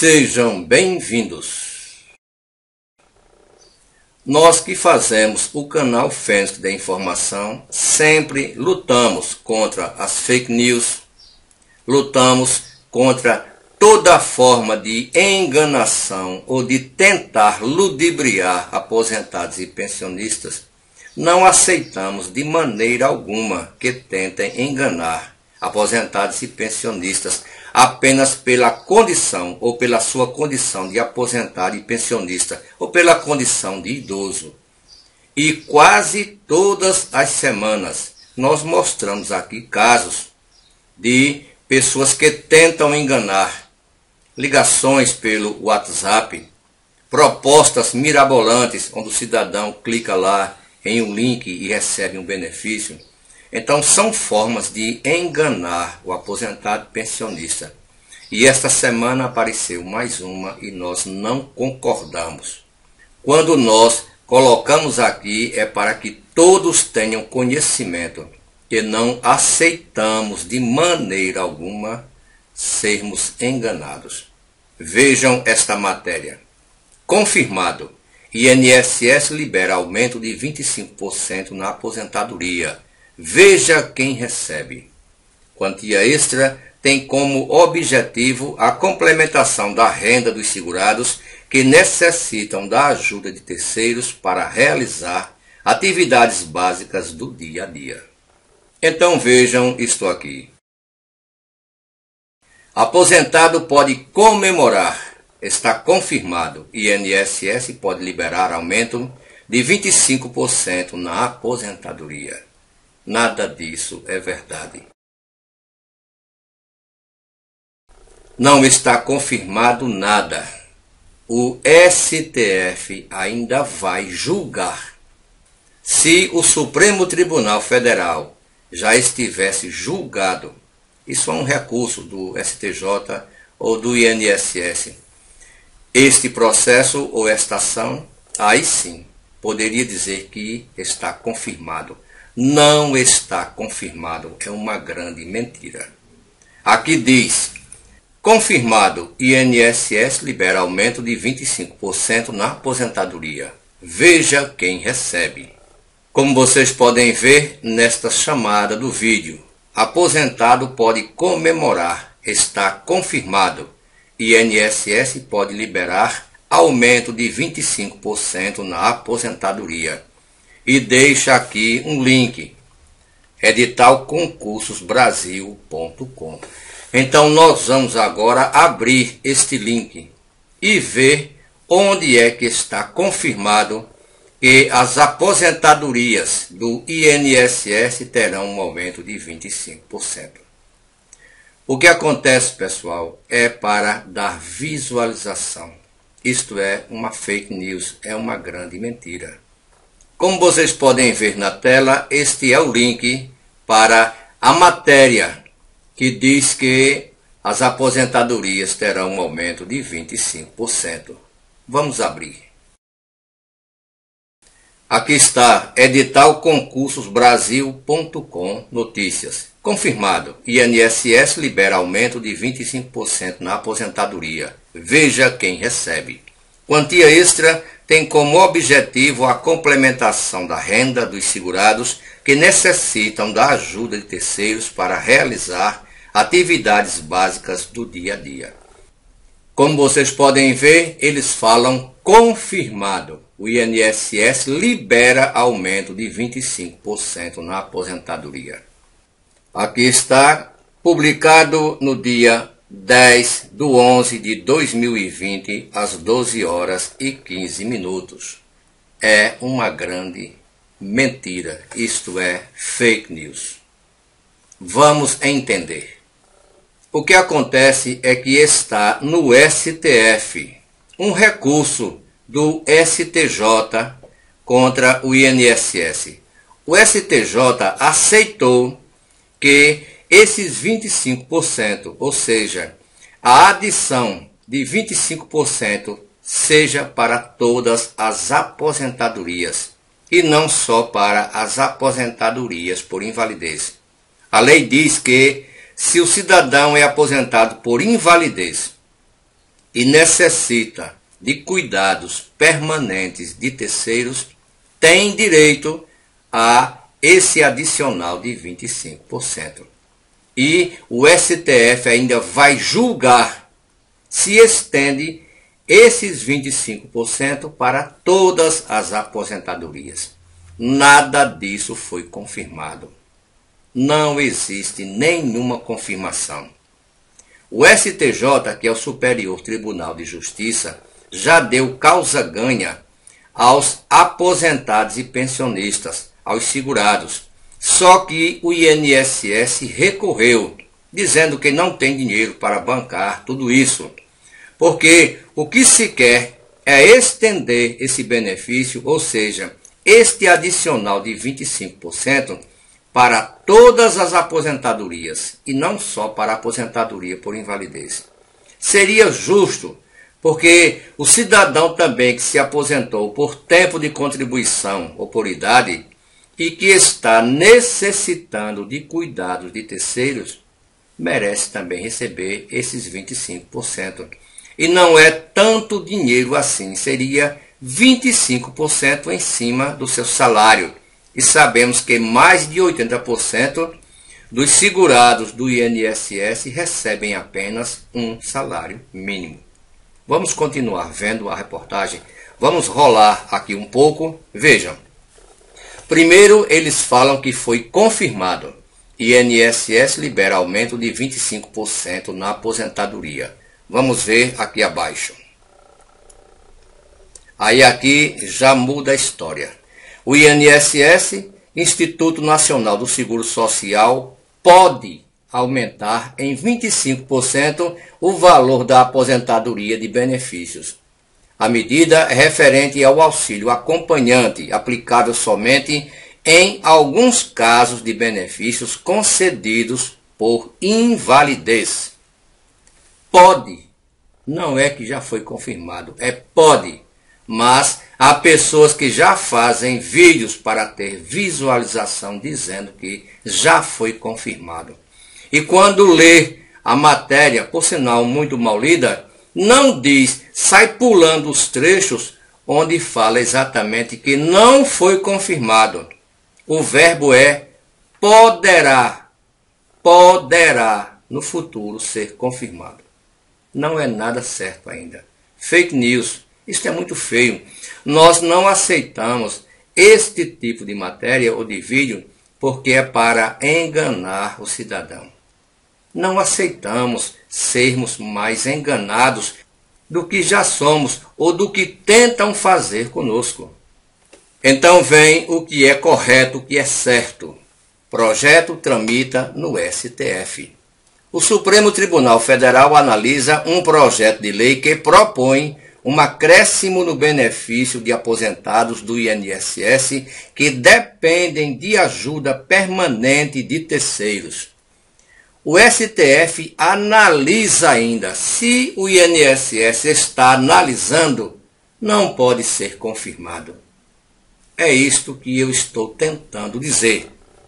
Sejam bem-vindos. Nós que fazemos o canal Fênix da Informação sempre lutamos contra as fake news, lutamos contra toda forma de enganação ou de tentar ludibriar aposentados e pensionistas. Não aceitamos de maneira alguma que tentem enganar aposentados e pensionistas apenas pela condição ou pela sua condição de aposentado e pensionista ou pela condição de idoso. E quase todas as semanas nós mostramos aqui casos de pessoas que tentam enganar, ligações pelo WhatsApp, propostas mirabolantes onde o cidadão clica lá em um link e recebe um benefício. Então são formas de enganar o aposentado pensionista. E esta semana apareceu mais uma e nós não concordamos. Quando nós colocamos aqui é para que todos tenham conhecimento que não aceitamos de maneira alguma sermos enganados. Vejam esta matéria. Confirmado. INSS libera aumento de 25% na aposentadoria. Veja quem recebe. Quantia extra tem como objetivo a complementação da renda dos segurados que necessitam da ajuda de terceiros para realizar atividades básicas do dia a dia. Então vejam isto aqui. Aposentado pode comemorar. Está confirmado. INSS pode liberar aumento de 25% na aposentadoria. Nada disso é verdade. Não está confirmado nada. O STF ainda vai julgar. Se o Supremo Tribunal Federal já estivesse julgado, isso é um recurso do STJ ou do INSS, este processo ou esta ação, aí sim, poderia dizer que está confirmado. Não está confirmado, é uma grande mentira. Aqui diz, confirmado, INSS libera aumento de 25% na aposentadoria. Veja quem recebe. Como vocês podem ver nesta chamada do vídeo, aposentado pode comemorar, está confirmado. INSS pode liberar aumento de 25% na aposentadoria. E deixa aqui um link, editalconcursosbrasil.com. Então nós vamos agora abrir este link e ver onde é que está confirmado que as aposentadorias do INSS terão um aumento de 25%. O que acontece, pessoal, é para dar visualização. Isto é uma fake news, é uma grande mentira. Como vocês podem ver na tela, este é o link para a matéria que diz que as aposentadorias terão um aumento de 25%. Vamos abrir. Aqui está, editalconcursosbrasil.com, notícias. Confirmado, INSS libera aumento de 25% na aposentadoria. Veja quem recebe. Quantia extra tem como objetivo a complementação da renda dos segurados que necessitam da ajuda de terceiros para realizar atividades básicas do dia a dia. Como vocês podem ver, eles falam confirmado. O INSS libera aumento de 25% na aposentadoria. Aqui está, publicado no dia 10/11/2020, às 12 horas e 15 minutos. É uma grande mentira, isto é, fake news. Vamos entender. O que acontece é que está no STF um recurso do STJ contra o INSS. O STJ aceitou que esses 25%, ou seja, a adição de 25% seja para todas as aposentadorias e não só para as aposentadorias por invalidez. A lei diz que se o cidadão é aposentado por invalidez e necessita de cuidados permanentes de terceiros, tem direito a esse adicional de 25%. E o STF ainda vai julgar se estende esses 25% para todas as aposentadorias. Nada disso foi confirmado. Não existe nenhuma confirmação. O STJ, que é o Superior Tribunal de Justiça, já deu causa ganha aos aposentados e pensionistas, aos segurados. Só que o INSS recorreu, dizendo que não tem dinheiro para bancar tudo isso. Porque o que se quer é estender esse benefício, ou seja, este adicional de 25%, para todas as aposentadorias, e não só para a aposentadoria por invalidez. Seria justo, porque o cidadão também que se aposentou por tempo de contribuição ou por idade, e que está necessitando de cuidados de terceiros, merece também receber esses 25%. E não é tanto dinheiro assim, seria 25% em cima do seu salário. E sabemos que mais de 80% dos segurados do INSS recebem apenas um salário mínimo. Vamos continuar vendo a reportagem. Vamos rolar aqui um pouco. Vejam. Primeiro, eles falam que foi confirmado. INSS libera aumento de 25% na aposentadoria. Vamos ver aqui abaixo. Aí aqui já muda a história. O INSS, Instituto Nacional do Seguro Social, pode aumentar em 25% o valor da aposentadoria de benefícios. A medida é referente ao auxílio acompanhante, aplicável somente em alguns casos de benefícios concedidos por invalidez. Pode, não é que já foi confirmado, é pode. Mas há pessoas que já fazem vídeos para ter visualização dizendo que já foi confirmado. E quando lê a matéria, por sinal muito mal lida, não diz, sai pulando os trechos onde fala exatamente que não foi confirmado. O verbo é poderá no futuro ser confirmado. Não é nada certo ainda. Fake news. Isso é muito feio. Nós não aceitamos este tipo de matéria ou de vídeo porque é para enganar o cidadão. Não aceitamos sermos mais enganados do que já somos ou do que tentam fazer conosco. Então vem o que é correto, o que é certo. Projeto tramita no STF. O Supremo Tribunal Federal analisa um projeto de lei que propõe um acréscimo no benefício de aposentados do INSS que dependem de ajuda permanente de terceiros. O STF analisa ainda. Se o INSS está analisando, não pode ser confirmado. É isto que eu estou tentando dizer.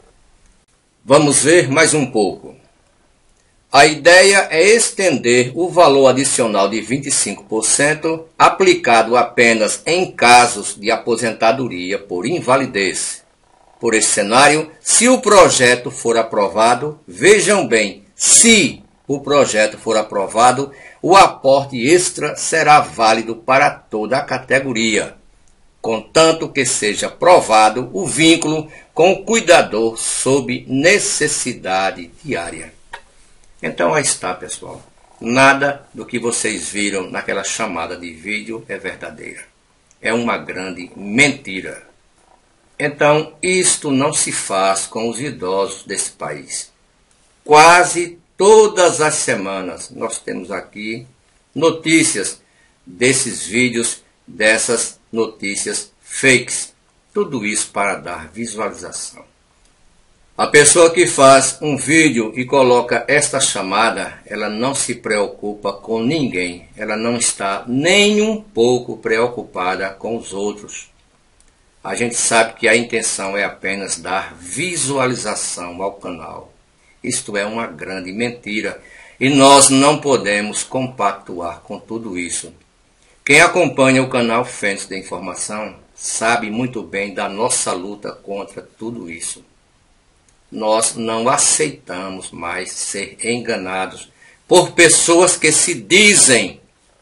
Vamos ver mais um pouco. A ideia é estender o valor adicional de 25% aplicado apenas em casos de aposentadoria por invalidez. Por esse cenário, se o projeto for aprovado, vejam bem, se o projeto for aprovado, o aporte extra será válido para toda a categoria, contanto que seja provado o vínculo com o cuidador sob necessidade diária. Então aí está, pessoal. Nada do que vocês viram naquela chamada de vídeo é verdadeira. É uma grande mentira. Então isto não se faz com os idosos desse país. Quase todas as semanas nós temos aqui notícias desses vídeos, dessas notícias fakes. Tudo isso para dar visualização. A pessoa que faz um vídeo e coloca esta chamada, ela não se preocupa com ninguém. Ela não está nem um pouco preocupada com os outros. A gente sabe que a intenção é apenas dar visualização ao canal. Isto é uma grande mentira. E nós não podemos compactuar com tudo isso. Quem acompanha o canal Fênix da Informação sabe muito bem da nossa luta contra tudo isso. Nós não aceitamos mais ser enganados por pessoas que se dizem,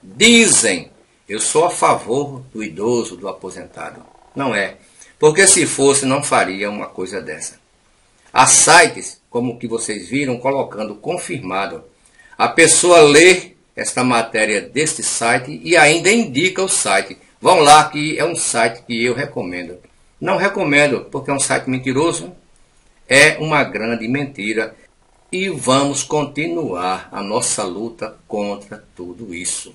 eu sou a favor do idoso, do aposentado. Não é, porque se fosse não faria uma coisa dessa. Há sites, como o que vocês viram, colocando confirmado. A pessoa lê esta matéria deste site e ainda indica o site. Vão lá que é um site que eu recomendo. Não recomendo porque é um site mentiroso, é uma grande mentira. E vamos continuar a nossa luta contra tudo isso.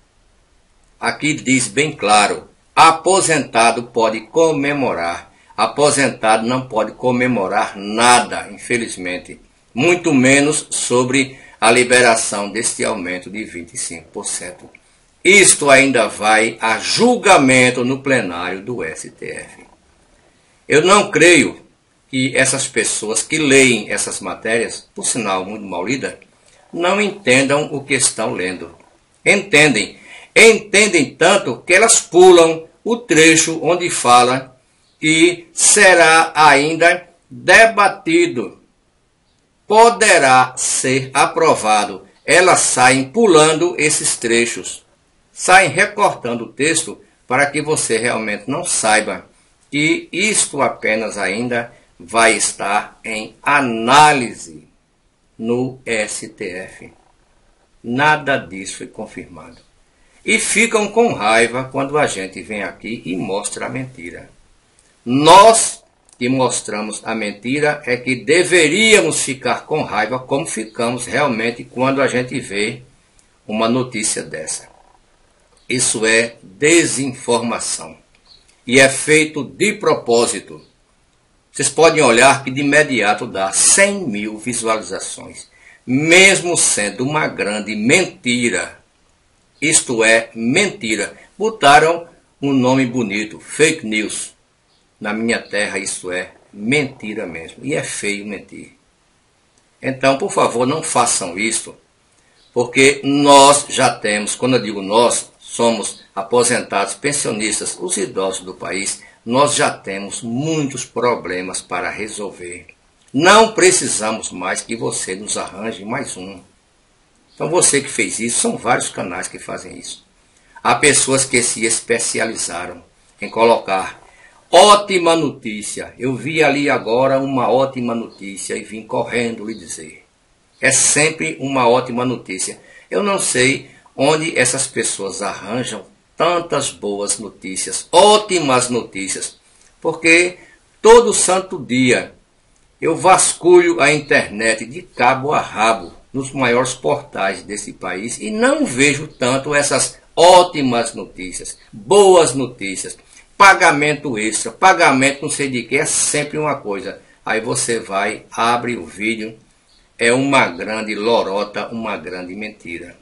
Aqui diz bem claro, aposentado pode comemorar. Aposentado não pode comemorar nada, infelizmente. Muito menos sobre a liberação deste aumento de 25%. Isto ainda vai a julgamento no plenário do STF. Eu não creio que essas pessoas que leem essas matérias, por sinal muito mal lida, não entendam o que estão lendo. Entendem tanto que elas pulam o trecho onde fala que será ainda debatido, poderá ser aprovado. Elas saem pulando esses trechos, saem recortando o texto para que você realmente não saiba que isto apenas ainda vai estar em análise no STF. Nada disso foi confirmado. E ficam com raiva quando a gente vem aqui e mostra a mentira. Nós que mostramos a mentira é que deveríamos ficar com raiva como ficamos realmente quando a gente vê uma notícia dessa. Isso é desinformação e é feito de propósito. Vocês podem olhar que de imediato dá 100 mil visualizações, mesmo sendo uma grande mentira. Isto é mentira. Botaram um nome bonito, fake news. Na minha terra isso é mentira mesmo. E é feio mentir. Então, por favor, não façam isso. Porque nós já temos, quando eu digo nós, somos aposentados, pensionistas, os idosos do país, nós já temos muitos problemas para resolver. Não precisamos mais que você nos arranje mais um. Então você que fez isso, são vários canais que fazem isso. Há pessoas que se especializaram em colocar ótima notícia. Eu vi ali agora uma ótima notícia e vim correndo lhe dizer. É sempre uma ótima notícia. Eu não sei onde essas pessoas arranjam tantas boas notícias, ótimas notícias, porque todo santo dia eu vasculho a internet de cabo a rabo nos maiores portais desse país e não vejo tanto essas ótimas notícias, boas notícias, pagamento extra, pagamento não sei de que, é sempre uma coisa. Aí você vai, abre o vídeo, é uma grande lorota, uma grande mentira.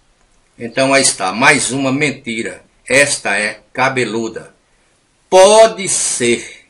Então aí está, mais uma mentira. Esta é cabeluda. Pode ser,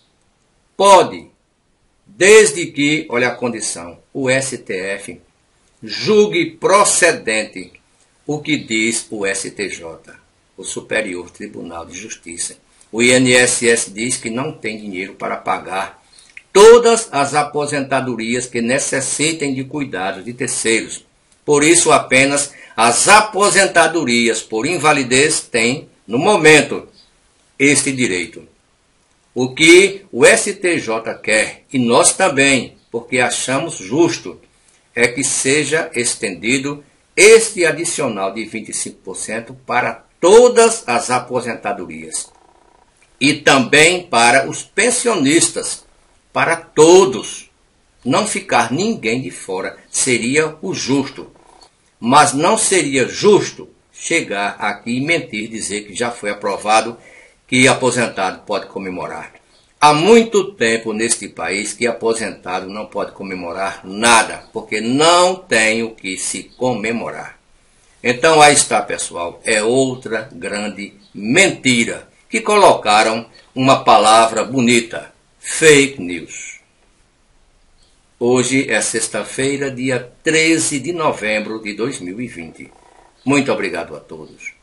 pode, desde que, olha a condição, o STF julgue procedente o que diz o STJ, o Superior Tribunal de Justiça. O INSS diz que não tem dinheiro para pagar todas as aposentadorias que necessitem de cuidados de terceiros. Por isso, apenas as aposentadorias por invalidez têm, no momento, este direito. O que o STJ quer, e nós também, porque achamos justo, é que seja estendido este adicional de 25% para todas as aposentadorias. E também para os pensionistas, para todos. Não ficar ninguém de fora seria o justo. Mas não seria justo chegar aqui e mentir, dizer que já foi aprovado, que aposentado pode comemorar. Há muito tempo neste país que aposentado não pode comemorar nada, porque não tem o que se comemorar. Então aí está, pessoal, é outra grande mentira, que colocaram uma palavra bonita, fake news. Hoje é sexta-feira, dia 13 de novembro de 2020. Muito obrigado a todos.